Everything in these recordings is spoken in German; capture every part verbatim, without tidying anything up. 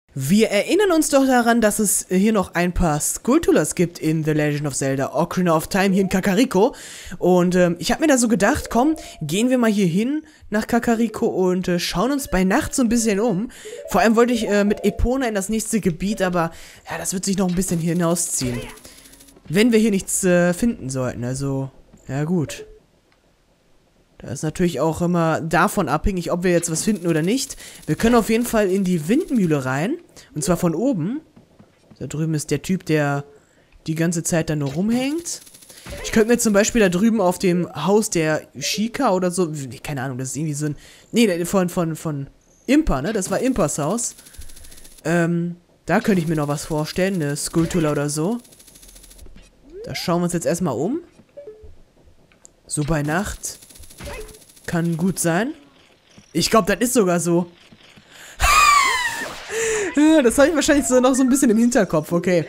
Wir erinnern uns doch daran, dass es hier noch ein paar Skulltulas gibt in The Legend of Zelda Ocarina of Time hier in Kakariko. Und ähm, ich habe mir da so gedacht, komm, gehen wir mal hier hin nach Kakariko und äh, schauen uns bei Nacht so ein bisschen um. Vor allem wollte ich äh, mit Epona in das nächste Gebiet, aber ja, das wird sich noch ein bisschen hinausziehen. Wenn wir hier nichts äh, finden sollten, also, ja gut. Das ist natürlich auch immer davon abhängig, ob wir jetzt was finden oder nicht. Wir können auf jeden Fall in die Windmühle rein. Und zwar von oben. Da drüben ist der Typ, der die ganze Zeit da nur rumhängt. Ich könnte mir zum Beispiel da drüben auf dem Haus der Sheikah oder so... Keine Ahnung, das ist irgendwie so ein... Nee, von, von, von Impa, ne? Das war Impas Haus. Ähm, da könnte ich mir noch was vorstellen. Eine Skulltula oder so. Da schauen wir uns jetzt erstmal um. So bei Nacht... Kann gut sein. Ich glaube, das ist sogar so. Das habe ich wahrscheinlich so noch so ein bisschen im Hinterkopf. Okay.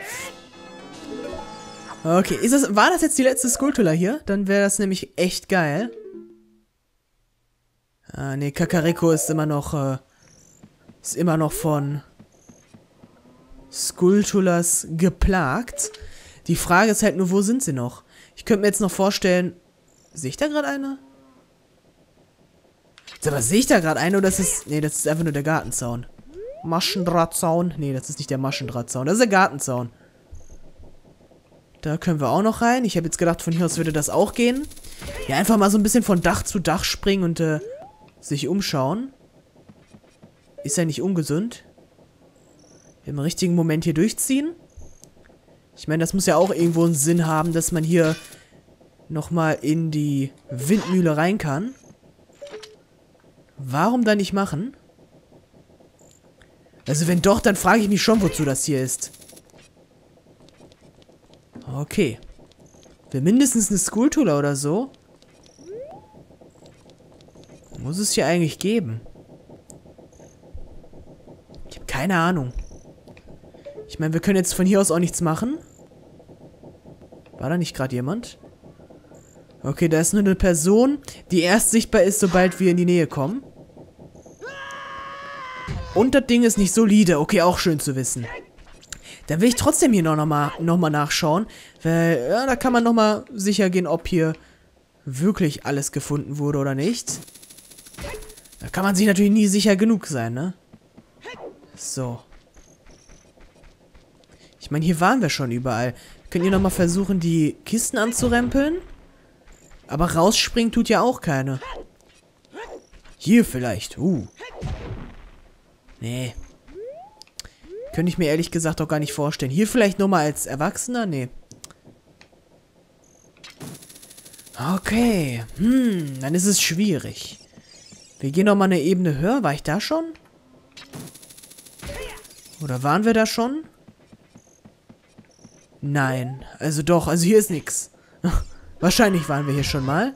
Okay, ist das, war das jetzt die letzte Skulltula hier? Dann wäre das nämlich echt geil. Ah, nee, Kakariko ist immer noch, äh, ist immer noch von Skulltulas geplagt. Die Frage ist halt nur, wo sind sie noch? Ich könnte mir jetzt noch vorstellen, sehe ich da gerade eine? Aber sehe ich da gerade eine oder ist es... Nee, das ist einfach nur der Gartenzaun. Maschendrahtzaun. Nee, das ist nicht der Maschendrahtzaun. Das ist der Gartenzaun. Da können wir auch noch rein. Ich habe jetzt gedacht, von hier aus würde das auch gehen. Ja, einfach mal so ein bisschen von Dach zu Dach springen und äh, sich umschauen. Ist ja nicht ungesund. Im richtigen Moment hier durchziehen. Ich meine, das muss ja auch irgendwo einen Sinn haben, dass man hier nochmal in die Windmühle rein kann. Warum dann nicht machen? Also wenn doch, dann frage ich mich schon, wozu das hier ist. Okay. Will mindestens eine Skulltula oder so. Muss es hier eigentlich geben? Ich habe keine Ahnung. Ich meine, wir können jetzt von hier aus auch nichts machen. War da nicht gerade jemand? Okay, da ist nur eine Person, die erst sichtbar ist, sobald wir in die Nähe kommen. Und das Ding ist nicht solide. Okay, auch schön zu wissen. Dann will ich trotzdem hier noch, noch, mal, noch mal nachschauen. Weil, ja, da kann man noch mal sicher gehen, ob hier wirklich alles gefunden wurde oder nicht. Da kann man sich natürlich nie sicher genug sein, ne? So. Ich meine, hier waren wir schon überall. Könnt ihr noch mal versuchen, die Kisten anzurempeln? Aber rausspringen tut ja auch keine. Hier vielleicht. Uh. Nee. Könnte ich mir ehrlich gesagt auch gar nicht vorstellen. Hier vielleicht nur mal als Erwachsener? Nee. Okay. Hm, dann ist es schwierig. Wir gehen noch mal eine Ebene höher. War ich da schon? Oder waren wir da schon? Nein. Also doch, also hier ist nichts. Wahrscheinlich waren wir hier schon mal.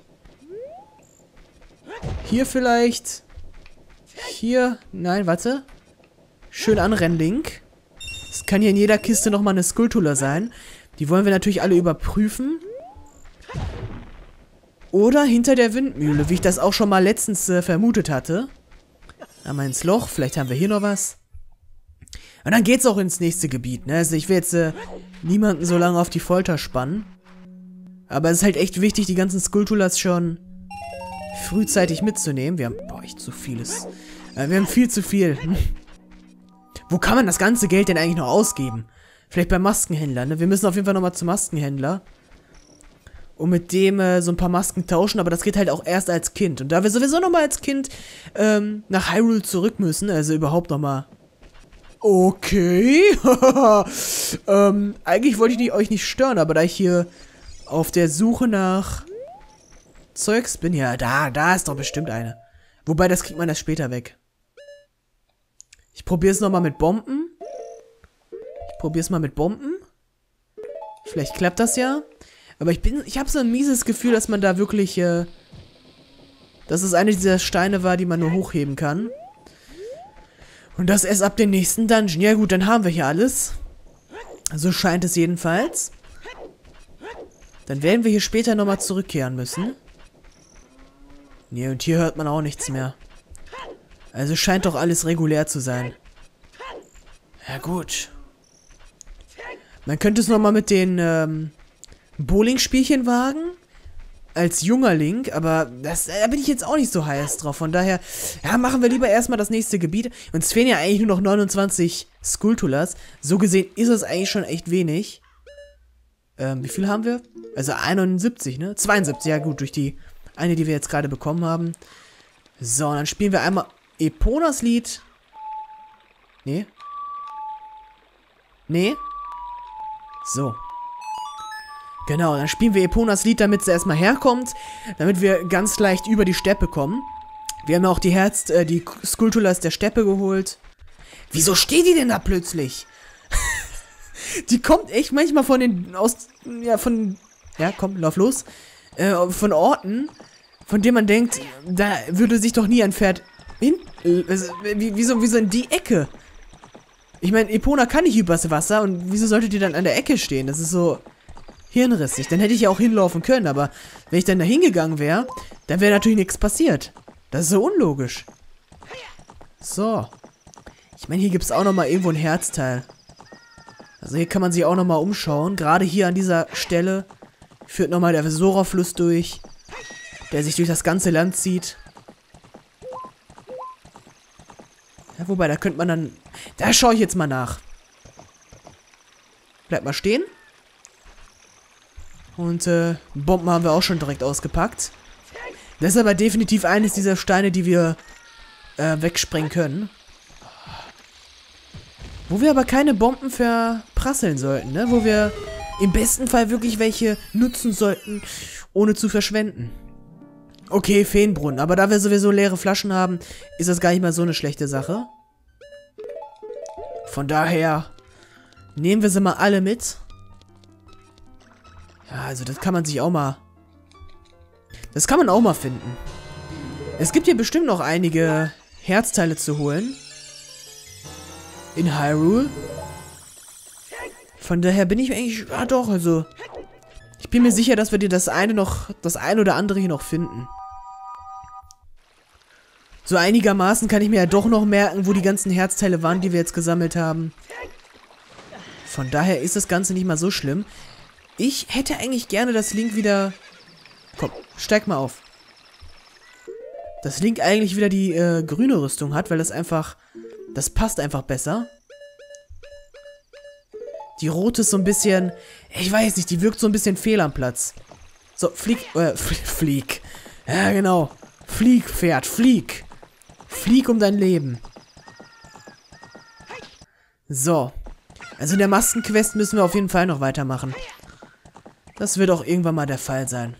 Hier vielleicht... Hier, nein, warte. Schön anrennen, Link. Es kann hier in jeder Kiste nochmal eine Skulltula sein. Die wollen wir natürlich alle überprüfen. Oder hinter der Windmühle, wie ich das auch schon mal letztens äh, vermutet hatte. Einmal ins Loch, vielleicht haben wir hier noch was. Und dann geht's auch ins nächste Gebiet, ne? Also ich will jetzt äh, niemanden so lange auf die Folter spannen. Aber es ist halt echt wichtig, die ganzen Skulltulas schon frühzeitig mitzunehmen. Wir haben, boah, echt zu vieles. Äh, wir haben viel zu viel. Wo kann man das ganze Geld denn eigentlich noch ausgeben? Vielleicht beim Maskenhändler, ne? Wir müssen auf jeden Fall nochmal zum Maskenhändler. Und mit dem äh, so ein paar Masken tauschen, aber das geht halt auch erst als Kind. Und da wir sowieso nochmal als Kind ähm, nach Hyrule zurück müssen, also überhaupt nochmal... Okay. ähm, eigentlich wollte ich nicht, euch nicht stören, aber da ich hier auf der Suche nach Zeugs bin, ja, da, da ist doch bestimmt eine. Wobei, das kriegt man das später weg. Ich probiere es nochmal mit Bomben. Ich probiere es mal mit Bomben. Vielleicht klappt das ja. Aber ich bin, ich habe so ein mieses Gefühl, dass man da wirklich, äh, dass es eine dieser Steine war, die man nur hochheben kann. Und das erst ab dem nächsten Dungeon. Ja gut, dann haben wir hier alles. So scheint es jedenfalls. Dann werden wir hier später nochmal zurückkehren müssen. Nee, und hier hört man auch nichts mehr. Also scheint doch alles regulär zu sein. Ja gut. Man könnte es nochmal mit den ähm, Bowling-Spielchen wagen. Als junger Link, aber das, da bin ich jetzt auch nicht so heiß drauf. Von daher, ja, machen wir lieber erstmal das nächste Gebiet. Uns fehlen ja eigentlich nur noch neunundzwanzig Skulltulas. So gesehen ist es eigentlich schon echt wenig. Ähm, wie viel haben wir? Also einundsiebzig, ne? zweiundsiebzig, ja gut, durch die eine, die wir jetzt gerade bekommen haben. So, und dann spielen wir einmal Eponas Lied. Nee. Nee. So. Genau, dann spielen wir Eponas Lied, damit sie erstmal herkommt. Damit wir ganz leicht über die Steppe kommen. Wir haben auch die Herz, äh, die Skulltulas der Steppe geholt. Wieso steht die denn da plötzlich? Die kommt echt manchmal von den, aus, ja, von, ja, komm, lauf los. Äh, von Orten, von denen man denkt, da würde sich doch nie ein Pferd hin, äh, wieso, wieso in die Ecke? Ich meine, Epona kann nicht übers Wasser und wieso sollte die dann an der Ecke stehen? Das ist so hirnrissig. Dann hätte ich ja auch hinlaufen können, aber wenn ich dann da hingegangen wäre, dann wäre natürlich nichts passiert. Das ist so unlogisch. So. Ich meine, hier gibt es auch nochmal irgendwo ein Herzteil. Also hier kann man sich auch nochmal umschauen. Gerade hier an dieser Stelle führt nochmal der Vesora-Fluss durch, der sich durch das ganze Land zieht. Ja, wobei, da könnte man dann... Da schaue ich jetzt mal nach. Bleibt mal stehen. Und äh, Bomben haben wir auch schon direkt ausgepackt. Das ist aber definitiv eines dieser Steine, die wir äh, wegsprengen können. Wo wir aber keine Bomben verprasseln sollten, ne? Wo wir im besten Fall wirklich welche nutzen sollten, ohne zu verschwenden. Okay, Feenbrunnen. Aber da wir sowieso leere Flaschen haben, ist das gar nicht mal so eine schlechte Sache. Von daher nehmen wir sie mal alle mit. Ja, also das kann man sich auch mal... Das kann man auch mal finden. Es gibt hier bestimmt noch einige Herzteile zu holen. In Hyrule. Von daher bin ich eigentlich... Ja doch, also... Ich bin mir sicher, dass wir dir das eine noch... Das eine oder andere hier noch finden. So einigermaßen kann ich mir ja doch noch merken, wo die ganzen Herzteile waren, die wir jetzt gesammelt haben. Von daher ist das Ganze nicht mal so schlimm. Ich hätte eigentlich gerne, dass Link wieder... Komm, steig mal auf. Dass Link eigentlich wieder die äh, grüne Rüstung hat, weil das einfach... Das passt einfach besser. Die rote ist so ein bisschen... Ich weiß nicht, die wirkt so ein bisschen fehl am Platz. So, flieg... Äh, flieg. Ja, genau. Flieg, Pferd, flieg. Flieg um dein Leben. So. Also in der Maskenquest müssen wir auf jeden Fall noch weitermachen. Das wird auch irgendwann mal der Fall sein.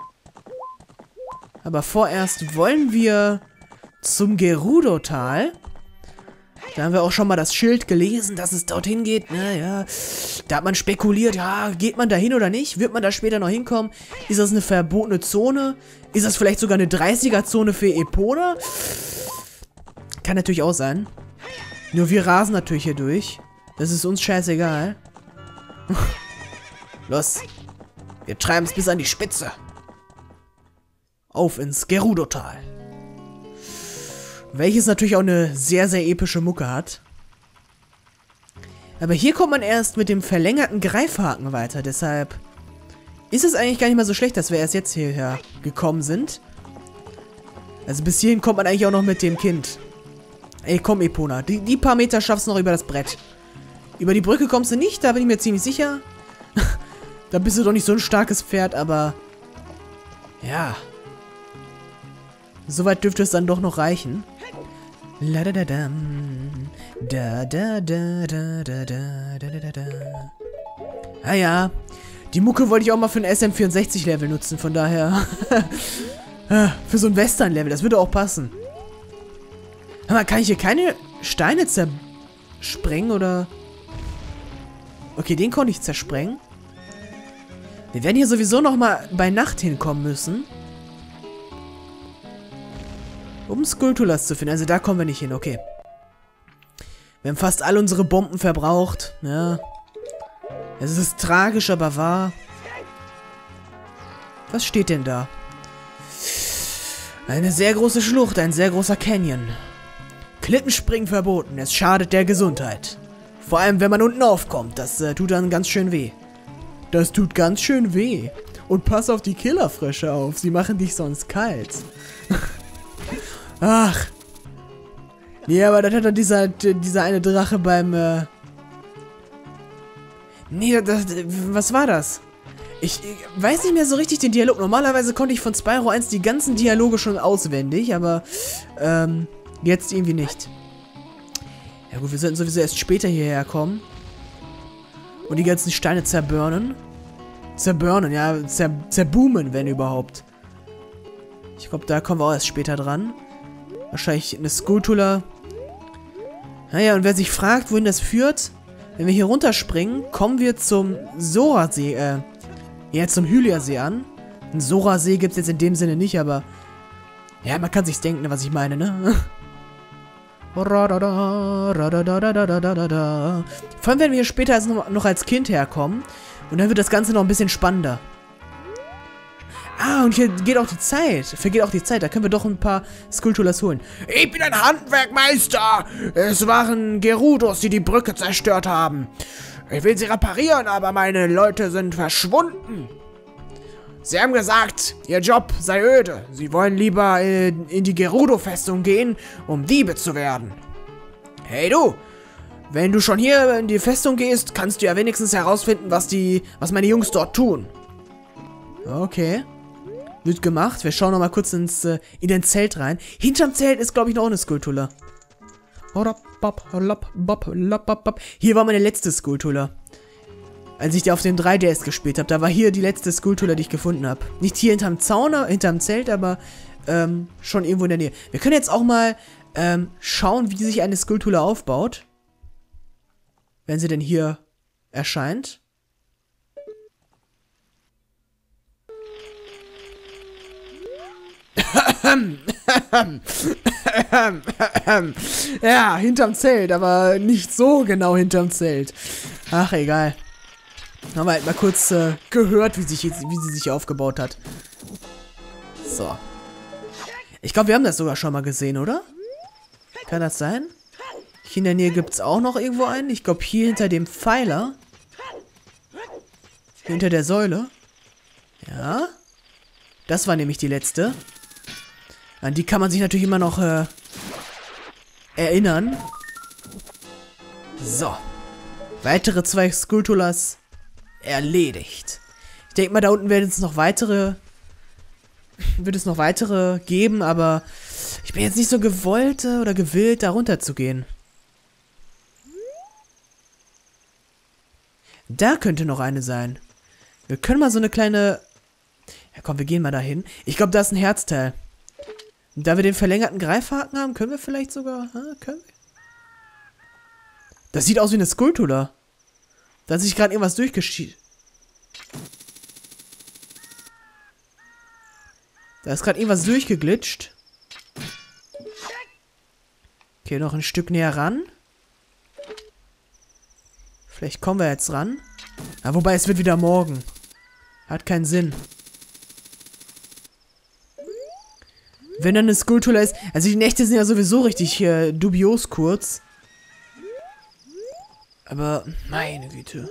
Aber vorerst wollen wir zum Gerudo-Tal. Da haben wir auch schon mal das Schild gelesen, dass es dorthin geht. Naja, da hat man spekuliert, ja, geht man da hin oder nicht? Wird man da später noch hinkommen? Ist das eine verbotene Zone? Ist das vielleicht sogar eine dreißiger-Zone für Epona? Kann natürlich auch sein. Nur wir rasen natürlich hier durch. Das ist uns scheißegal. Los. Wir treiben es bis an die Spitze. Auf ins Gerudo-Tal. Welches natürlich auch eine sehr, sehr epische Mucke hat. Aber hier kommt man erst mit dem verlängerten Greifhaken weiter. Deshalb ist es eigentlich gar nicht mal so schlecht, dass wir erst jetzt hierher gekommen sind. Also bis hierhin kommt man eigentlich auch noch mit dem Kind. Ey, komm, Epona. Die, die paar Meter schaffst du noch über das Brett. Über die Brücke kommst du nicht, da bin ich mir ziemlich sicher. Da bist du doch nicht so ein starkes Pferd, aber... Ja. Soweit dürfte es dann doch noch reichen. La da da da da da da da da da da da da. Ah ja. Die Mucke wollte ich auch mal für ein S M vierundsechzig Level nutzen, von daher. Für so ein Western Level, das würde auch passen. Aber kann ich hier keine Steine zersprengen oder... Okay, den konnte ich zersprengen. Wir werden hier sowieso nochmal bei Nacht hinkommen müssen. Um Skulltulas zu finden. Also da kommen wir nicht hin, okay. Wir haben fast all unsere Bomben verbraucht. Ja. Es ist tragisch, aber wahr. Was steht denn da? Eine sehr große Schlucht, ein sehr großer Canyon. Klippenspringen verboten, es schadet der Gesundheit. Vor allem, wenn man unten aufkommt. Das äh, tut dann ganz schön weh. Das tut ganz schön weh. Und pass auf die Killerfrösche auf. Sie machen dich sonst kalt. Ach. Nee, aber das hat dann dieser, dieser eine Drache beim, äh... Nee, das, was war das? Ich, ich weiß nicht mehr so richtig den Dialog. Normalerweise konnte ich von Spyro eins die ganzen Dialoge schon auswendig, aber, ähm, jetzt irgendwie nicht. Ja gut, wir sollten sowieso erst später hierher kommen. Und die ganzen Steine zerburnen. Zerburnen, ja, zer, zerboomen, wenn überhaupt. Ich glaube, da kommen wir auch erst später dran. Wahrscheinlich eine Skulltula. Naja, und wer sich fragt, wohin das führt, wenn wir hier runterspringen, kommen wir zum Sora-See, äh, ja, zum Hylia-See an. Einen Sora-See gibt es jetzt in dem Sinne nicht, aber ja, man kann sich's denken, was ich meine, ne? Vor allem werden wir hier später als noch, noch als Kind herkommen. Und dann wird das Ganze noch ein bisschen spannender. Ah, und hier geht auch die Zeit. Vergeht auch die Zeit. Da können wir doch ein paar Skulltulas holen. Ich bin ein Handwerkmeister. Es waren Gerudos, die die Brücke zerstört haben. Ich will sie reparieren, aber meine Leute sind verschwunden. Sie haben gesagt, ihr Job sei öde. Sie wollen lieber in, in die Gerudo-Festung gehen, um Diebe zu werden. Hey du, wenn du schon hier in die Festung gehst, kannst du ja wenigstens herausfinden, was die, was meine Jungs dort tun. Okay. Wird gemacht. Wir schauen noch mal kurz ins, äh, in den Zelt rein. Hinterm Zelt ist, glaube ich, noch eine Skulltula. Hier war meine letzte Skulltula. Als ich die auf dem drei D S gespielt habe, da war hier die letzte Skulltula, die ich gefunden habe. Nicht hier hinterm Zaun, hinterm Zelt, aber ähm, schon irgendwo in der Nähe. Wir können jetzt auch mal ähm, schauen, wie sich eine Skulltula aufbaut. Wenn sie denn hier erscheint. Ja, hinterm Zelt, aber nicht so genau hinterm Zelt. Ach, egal. Haben wir halt mal kurz äh, gehört, wie, sich, wie sie sich aufgebaut hat. So. Ich glaube, wir haben das sogar schon mal gesehen, oder? Kann das sein? Hier in der Nähe gibt es auch noch irgendwo einen. Ich glaube, hier hinter dem Pfeiler. Hinter der Säule. Ja. Das war nämlich die letzte. An die kann man sich natürlich immer noch äh, erinnern. So. Weitere zwei Skulltulas erledigt. Ich denke mal, da unten werden es noch weitere... Wird es noch weitere geben, aber ich bin jetzt nicht so gewollt äh, oder gewillt, da runter zu gehen. Da könnte noch eine sein. Wir können mal so eine kleine... Ja komm, wir gehen mal dahin. Ich glaube, da ist ein Herzteil. Und da wir den verlängerten Greifhaken haben, können wir vielleicht sogar... Hä, können wir? Das sieht aus wie eine Skulltula. Da hat sich gerade irgendwas durchgeschieden. Da ist gerade irgendwas durchgeglitscht. Okay, noch ein Stück näher ran. Vielleicht kommen wir jetzt ran. Ja, wobei, es wird wieder morgen. Hat keinen Sinn. Wenn dann eine Skulltula ist... Also die Nächte sind ja sowieso richtig äh, dubios kurz. Aber, meine Güte.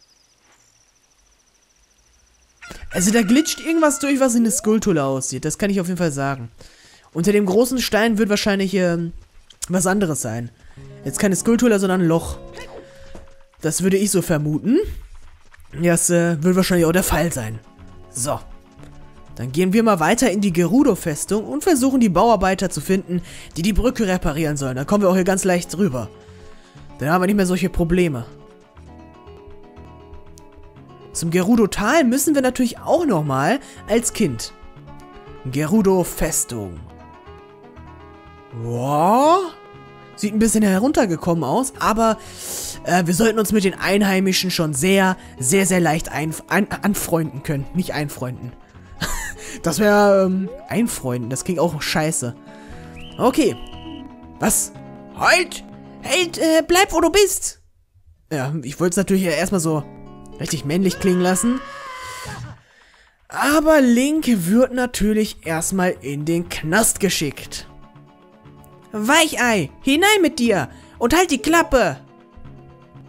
Also da glitscht irgendwas durch, was in eine Skulltula aussieht. Das kann ich auf jeden Fall sagen. Unter dem großen Stein wird wahrscheinlich ähm, was anderes sein. Jetzt keine Skulltula, sondern ein Loch. Das würde ich so vermuten. Ja, das äh, wird wahrscheinlich auch der Fall sein. So. Dann gehen wir mal weiter in die Gerudo-Festung und versuchen die Bauarbeiter zu finden, die die Brücke reparieren sollen. Dann kommen wir auch hier ganz leicht drüber. Dann haben wir nicht mehr solche Probleme. Zum Gerudo-Tal müssen wir natürlich auch nochmal als Kind. Gerudo-Festung. Wow. Sieht ein bisschen heruntergekommen aus, aber äh, wir sollten uns mit den Einheimischen schon sehr, sehr, sehr leicht ein, ein, anfreunden können. Nicht einfreunden. Das wäre, ähm, einfreunden. Das klingt auch scheiße. Okay. Was? Halt! Halt, äh, bleib, wo du bist! Ja, ich wollte es natürlich erstmal so richtig männlich klingen lassen. Aber Link wird natürlich erstmal in den Knast geschickt. Weichei, hinein mit dir! Und halt die Klappe!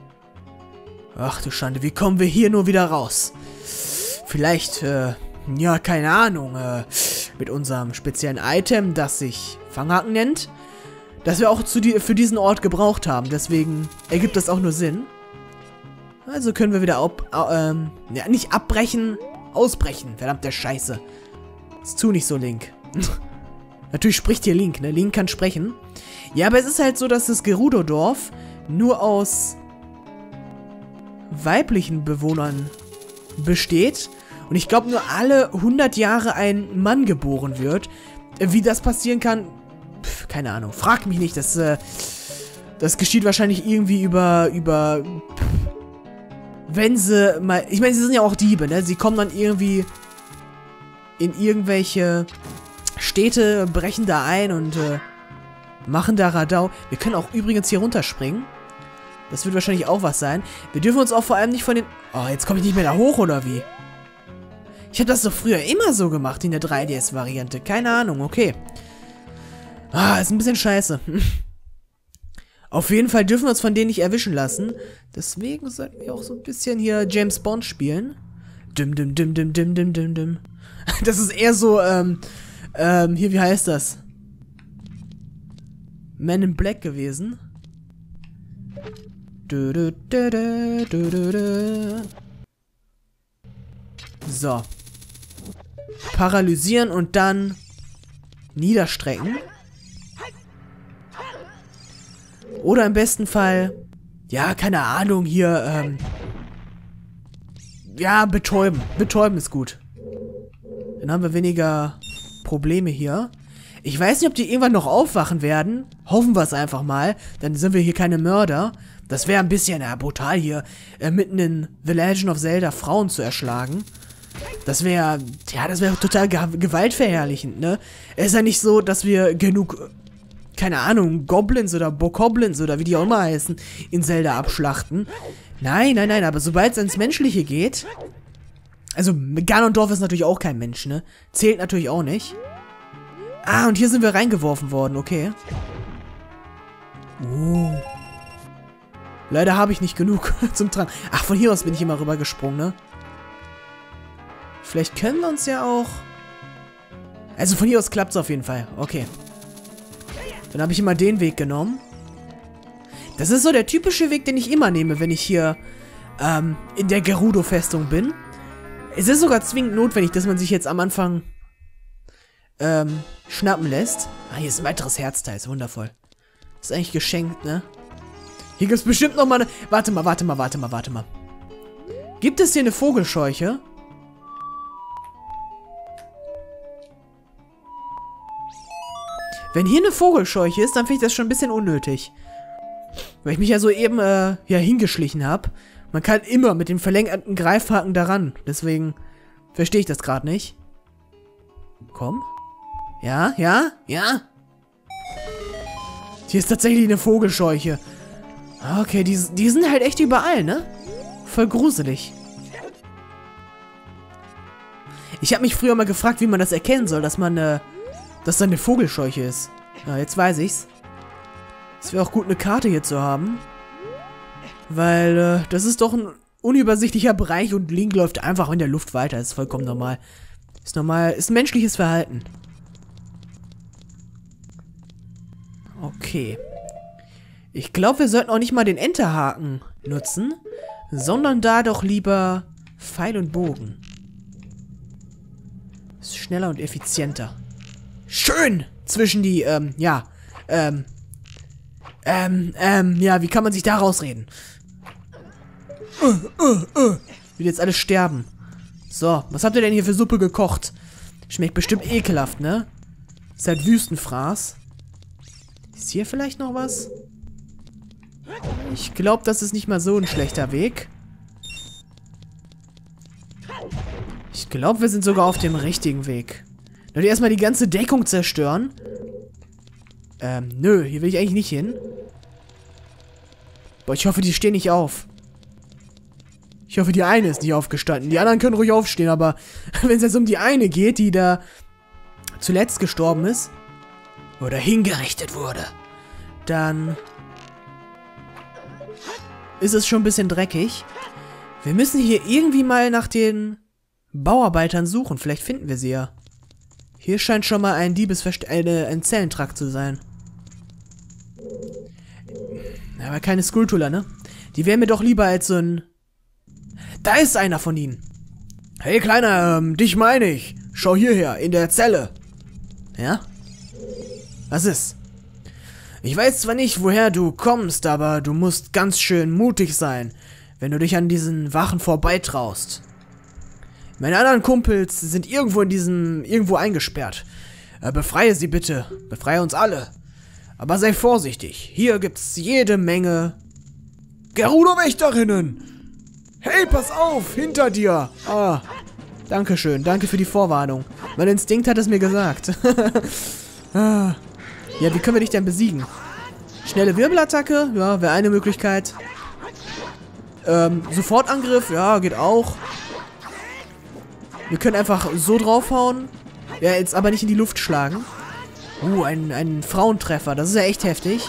Ach du Schande, wie kommen wir hier nur wieder raus? Vielleicht, äh, ja, keine Ahnung, äh, mit unserem speziellen Item, das sich Fanghaken nennt, das wir auch zu die, für diesen Ort gebraucht haben. Deswegen ergibt das auch nur Sinn. Also können wir wieder, ab, äh, ähm, ja, nicht abbrechen, ausbrechen. Verdammte Scheiße. Ist zu nicht so, Link. Natürlich spricht hier Link, ne? Link kann sprechen. Ja, aber es ist halt so, dass das Gerudo-Dorf nur aus weiblichen Bewohnern besteht. Und ich glaube, nur alle hundert Jahre ein Mann geboren wird. Wie das passieren kann, pf, keine Ahnung. Frag mich nicht, das, äh, das geschieht wahrscheinlich irgendwie über, über, pf, wenn sie mal, ich meine, sie sind ja auch Diebe, ne? Sie kommen dann irgendwie in irgendwelche Städte, brechen da ein und, äh, machen da Radau. Wir können auch übrigens hier runterspringen. Das wird wahrscheinlich auch was sein. Wir dürfen uns auch vor allem nicht von den... Oh, jetzt komme ich nicht mehr da hoch, oder wie? Ich habe das doch früher immer so gemacht in der drei D S-Variante. Keine Ahnung, okay. Ah, ist ein bisschen scheiße. Auf jeden Fall dürfen wir uns von denen nicht erwischen lassen. Deswegen sollten wir auch so ein bisschen hier James Bond spielen. Dim, dim, dim, dim, dim, dim, dim, dim. Das ist eher so, ähm, ähm, hier, wie heißt das? Man in Black gewesen. Du, du, du, du, du, du, du. So. Paralysieren und dann niederstrecken. Oder im besten Fall, ja, keine Ahnung, hier, ähm, ja, betäuben. Betäuben ist gut. Dann haben wir weniger Probleme hier. Ich weiß nicht, ob die irgendwann noch aufwachen werden. Hoffen wir es einfach mal. Dann sind wir hier keine Mörder. Das wäre ein bisschen, ja, brutal hier, äh, mitten in The Legend of Zelda Frauen zu erschlagen. Das wäre, ja, das wäre total ge gewaltverherrlichend, ne? Es ist ja nicht so, dass wir genug, keine Ahnung, Goblins oder Bokoblins oder wie die auch immer heißen, in Zelda abschlachten. Nein, nein, nein, aber sobald es ins Menschliche geht, also Ganondorf ist natürlich auch kein Mensch, ne? Zählt natürlich auch nicht. Ah, und hier sind wir reingeworfen worden, okay. Uh. Leider habe ich nicht genug zum Tragen. Ach, von hier aus bin ich immer rübergesprungen, ne? Vielleicht können wir uns ja auch... Also von hier aus klappt es auf jeden Fall. Okay. Dann habe ich immer den Weg genommen. Das ist so der typische Weg, den ich immer nehme, wenn ich hier ähm, in der Gerudo-Festung bin. Es ist sogar zwingend notwendig, dass man sich jetzt am Anfang ähm, schnappen lässt. Ah, hier ist ein weiteres Herzteil. Ist wundervoll. Ist eigentlich geschenkt, ne? Hier gibt es bestimmt noch mal eine... Warte mal, warte mal, warte mal, warte mal. Gibt es hier eine Vogelscheuche? Wenn hier eine Vogelscheuche ist, dann finde ich das schon ein bisschen unnötig. Weil ich mich ja soeben äh, ja, hingeschlichen habe. Man kann immer mit dem verlängerten Greifhaken daran. Deswegen verstehe ich das gerade nicht. Komm. Ja, ja, ja. Hier ist tatsächlich eine Vogelscheuche. Okay, die, die sind halt echt überall, ne? Voll gruselig. Ich habe mich früher mal gefragt, wie man das erkennen soll, dass man, äh, dass da eine Vogelscheuche ist. Ja, jetzt weiß ich's. Es wäre auch gut, eine Karte hier zu haben. Weil, äh, das ist doch ein unübersichtlicher Bereich und Link läuft einfach in der Luft weiter. Das ist vollkommen normal. Ist normal, ist menschliches Verhalten. Okay. Ich glaube, wir sollten auch nicht mal den Enterhaken nutzen, sondern da doch lieber Pfeil und Bogen. Ist schneller und effizienter. Schön! Zwischen die, ähm, ja, ähm, ähm, ähm, ja, wie kann man sich da rausreden? Uh, uh, uh. Will jetzt alle sterben. So, was habt ihr denn hier für Suppe gekocht? Schmeckt bestimmt ekelhaft, ne? Ist halt Wüstenfraß. Ist hier vielleicht noch was? Ich glaube, das ist nicht mal so ein schlechter Weg. Ich glaube, wir sind sogar auf dem richtigen Weg. Nur erstmal die ganze Deckung zerstören. Ähm, nö, hier will ich eigentlich nicht hin. Boah, ich hoffe, die stehen nicht auf. Ich hoffe, die eine ist nicht aufgestanden. Die anderen können ruhig aufstehen, aber wenn es jetzt um die eine geht, die da zuletzt gestorben ist oder hingerichtet wurde, dann... ist es schon ein bisschen dreckig. Wir müssen hier irgendwie mal nach den Bauarbeitern suchen. Vielleicht finden wir sie ja. Hier scheint schon mal ein Diebesverste- eine, ein Zellentrakt zu sein. Aber keine Skulltula, ne? Die wären mir doch lieber als so ein... Da ist einer von ihnen. Hey, Kleiner, ähm, dich meine ich. Schau hierher, in der Zelle. Ja? Was ist? Ich weiß zwar nicht, woher du kommst, aber du musst ganz schön mutig sein, wenn du dich an diesen Wachen vorbeitraust. Meine anderen Kumpels sind irgendwo in diesem, irgendwo eingesperrt. Äh, befreie sie bitte. Befreie uns alle. Aber sei vorsichtig. Hier gibt's jede Menge Gerudo-Wächterinnen. Hey, pass auf, hinter dir. Ah, dankeschön. Danke für die Vorwarnung. Mein Instinkt hat es mir gesagt. ah. Ja, wie können wir dich denn besiegen? Schnelle Wirbelattacke? Ja, wäre eine Möglichkeit. Ähm, Sofortangriff? Ja, geht auch. Wir können einfach so draufhauen. Ja, jetzt aber nicht in die Luft schlagen. Uh, ein, ein Frauentreffer. Das ist ja echt heftig.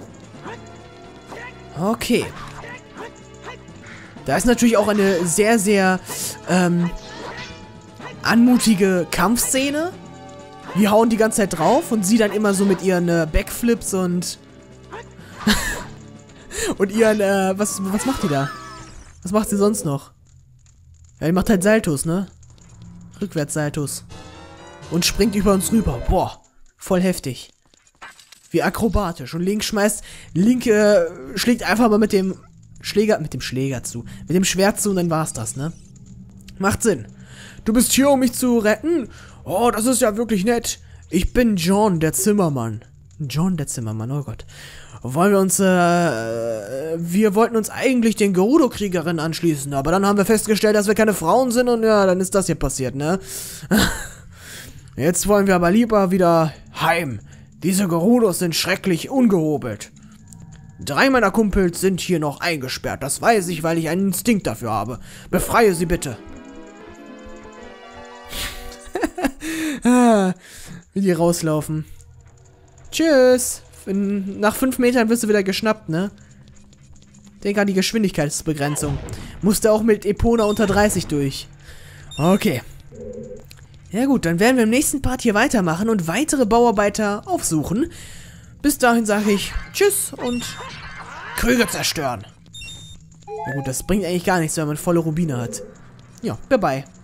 Okay. Da ist natürlich auch eine sehr, sehr ähm, anmutige Kampfszene. Wir hauen die ganze Zeit drauf und sie dann immer so mit ihren äh, Backflips und und ihren, äh, was, was macht die da? Was macht sie sonst noch? Ja, die macht halt Saltos, ne? Rückwärtssaltos. Und springt über uns rüber. Boah, voll heftig. Wie akrobatisch. Und Link schmeißt, Link äh, schlägt einfach mal mit dem Schläger, mit dem Schläger zu. Mit dem Schwert zu und dann war's das, ne? Macht Sinn. Du bist hier, um mich zu retten? Oh, das ist ja wirklich nett. Ich bin John, der Zimmermann. John, der Zimmermann, oh Gott. Wollen wir uns, äh, wir wollten uns eigentlich den Gerudo-Kriegerinnen anschließen, aber dann haben wir festgestellt, dass wir keine Frauen sind und ja, dann ist das hier passiert, ne? Jetzt wollen wir aber lieber wieder heim. Diese Gerudos sind schrecklich ungehobelt. Drei meiner Kumpels sind hier noch eingesperrt, das weiß ich, weil ich einen Instinkt dafür habe. Befreie sie bitte. ah, wie die rauslaufen. Tschüss. In, nach fünf Metern wirst du wieder geschnappt, ne? Denk an die Geschwindigkeitsbegrenzung. Musste auch mit Epona unter dreißig durch. Okay. Ja gut, dann werden wir im nächsten Part hier weitermachen und weitere Bauarbeiter aufsuchen. Bis dahin sage ich Tschüss und Krüge zerstören. Na gut, das bringt eigentlich gar nichts, wenn man volle Rubine hat. Ja, bye bye.